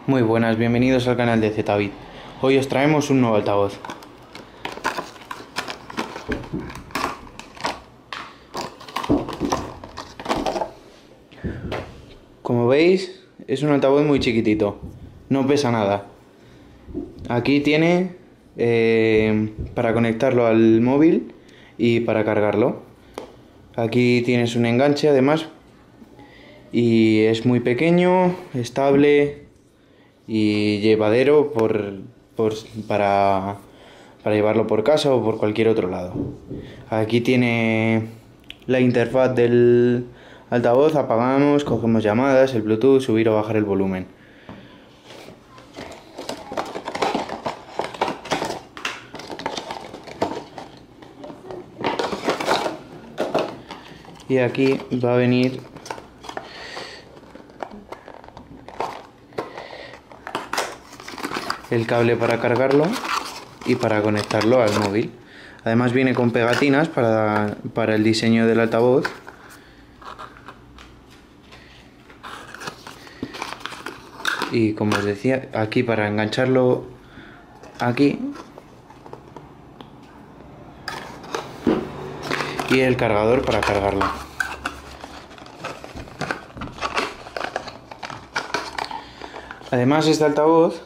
Muy buenas, bienvenidos al canal de ZBit. Hoy os traemos un nuevo altavoz. Como veis, es un altavoz muy chiquitito, no pesa nada. Aquí tiene para conectarlo al móvil y para cargarlo. Aquí tienes un enganche además y es muy pequeño, estable y llevadero para llevarlo por casa o por cualquier otro lado. Aquí tiene la interfaz del altavoz, apagamos, cogemos llamadas, el Bluetooth, subir o bajar el volumen. Y aquí va a venir el cable para cargarlo y para conectarlo al móvil. Además viene con pegatinas para el diseño del altavoz. Y como os decía, aquí para engancharlo aquí. Y el cargador para cargarlo. Además este altavoz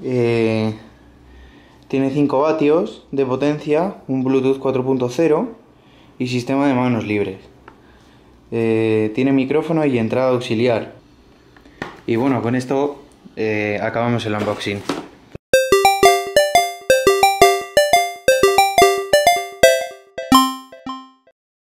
tiene 5 vatios de potencia, un Bluetooth 4.0 y sistema de manos libres. Tiene micrófono y entrada auxiliar. Y bueno, con esto acabamos el unboxing.